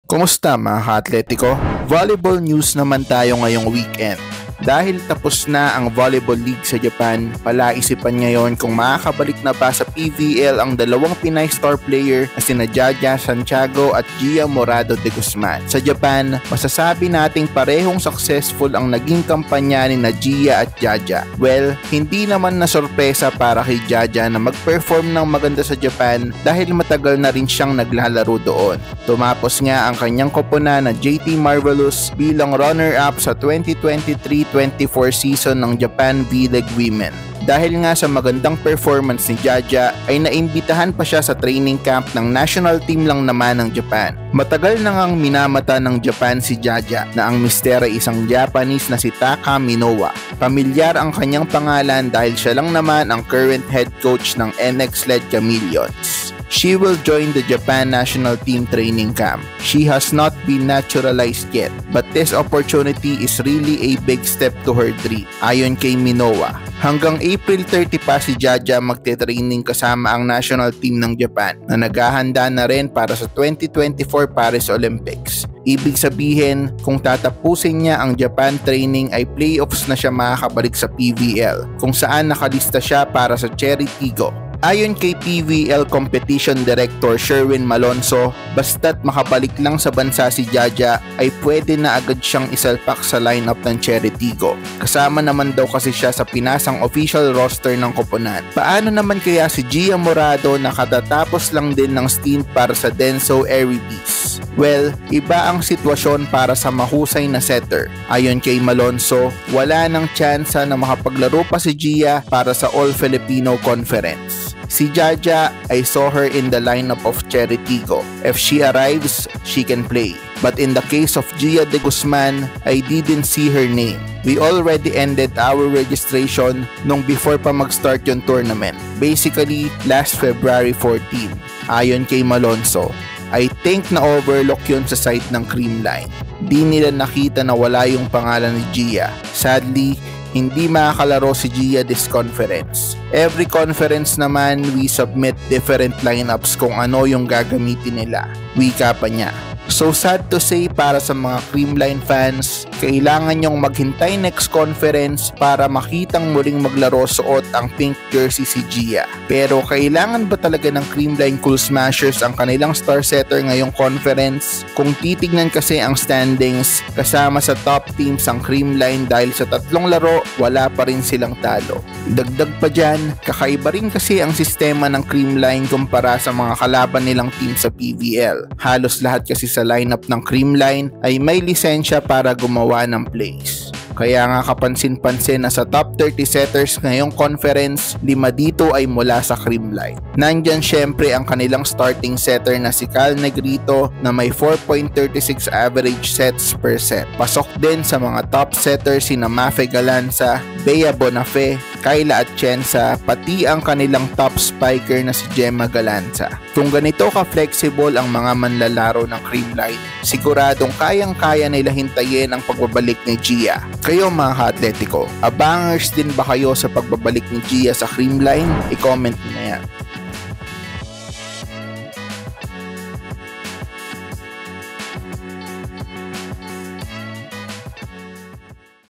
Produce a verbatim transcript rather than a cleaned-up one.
Kumusta mga ka-atletiko? Volleyball news naman tayo ngayong weekend. Dahil tapos na ang Volleyball League sa Japan, palaisipan ngayon kung makakabalik na ba sa P V L ang dalawang Pinay star player na sina Jaja Santiago at Gia Morado de Guzman. Sa Japan, masasabi nating parehong successful ang naging kampanya ni na Gia at Jaja. Well, hindi naman na sorpresa para kay Jaja na mag-perform ng maganda sa Japan dahil matagal na rin siyang naglalaro doon. Tumapos nga ang kanyang koponan na J T Marvelous bilang runner-up sa twenty twenty-three twenty-four season ng Japan V-League Women. Dahil nga sa magandang performance ni Jaja ay naimbitahan pa siya sa training camp ng national team lang naman ng Japan. Matagal na ngang minamata ng Japan si Jaja na ang mister ay isang Japanese na si Taka Minowa. Pamilyar ang kanyang pangalan dahil siya lang naman ang current head coach ng N X-led Chameleons. She will join the Japan national team training camp. She has not been naturalized yet, but this opportunity is really a big step to her dream, ayon kay Minowa. Hanggang April thirty pa si Jaja magte-training kasama ang national team ng Japan na naghahanda na rin para sa twenty twenty-four Paris Olympics. Ibig sabihin, kung tatapusin niya ang Japan training ay playoffs na siya makakabalik sa P V L, kung saan nakalista siya para sa Cherry Tigo. Ayon kay P V L Competition Director Sherwin Malonzo, basta't makabalik lang sa bansa si Jaja ay pwede na agad siyang isalpak sa lineup ng Cherry Tigo. Kasama naman daw kasi siya sa pinasang official roster ng koponan. Paano naman kaya si Gia Morado na katatapos lang din ng stint para sa Denso Eribees? Well, iba ang sitwasyon para sa mahusay na setter. Ayon kay Malonzo, wala nang tsansa na makapaglaro pa si Gia para sa All-Filipino Conference. Si Jaja, I saw her in the lineup of Cherry Tigo. If she arrives, she can play. But in the case of Gia de Guzman, I didn't see her name. We already ended our registration nung before pa mag-start yung tournament. Basically, last February fourteenth. Ayon kay Malonzo, I think na-overlook yun sa site ng Creamline. Di nila nakita na wala yung pangalan ni Gia. Sadly, hindi makakalaro si Gia this conference. Every conference naman, we submit different lineups kung ano yung gagamitin nila. Wika pa niya. So sad to say para sa mga Creamline fans, kailangan nyong maghintay next conference para makitang muling maglaro suot ang pink jersey si Gia. Pero kailangan ba talaga ng Creamline Cool Smashers ang kanilang star setter ngayong conference? Kung titignan kasi ang standings, kasama sa top teams ang Creamline dahil sa tatlong laro, wala pa rin silang talo. Dagdag pa dyan, kakaiba rin kasi ang sistema ng Creamline kumpara sa mga kalaban nilang team sa P V L. Halos lahat kasi sa lineup ng Creamline ay may lisensya para gumawa ng plays. Kaya nga kapansin-pansin na sa top thirty setters ngayong conference, lima dito ay mula sa Creamline. Nandyan syempre ang kanilang starting setter na si Cal Negrito na may four point three six average sets per set. Pasok din sa mga top setters sina Mafe Galanza, Bea Bonafe, Kayla Atienza, pati ang kanilang top spiker na si Gemma Galanza. Kung ganito ka-flexible ang mga manlalaro ng Creamline, siguradong kayang-kaya nila hintayin ang pagbabalik ni Gia. Kayo mga ka-atletiko, abangers din ba kayo sa pagbabalik ni Gia sa Creamline? I-comment nyo na yan.